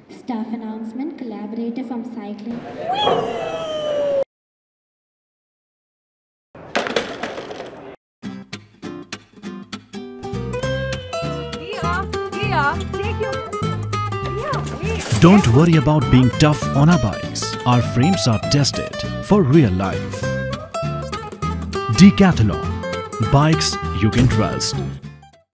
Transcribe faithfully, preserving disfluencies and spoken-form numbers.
Staff announcement, collaborator from cycling. Don't worry about being tough on our bikes. Our frames are tested for real life. Decathlon. Bikes you can trust.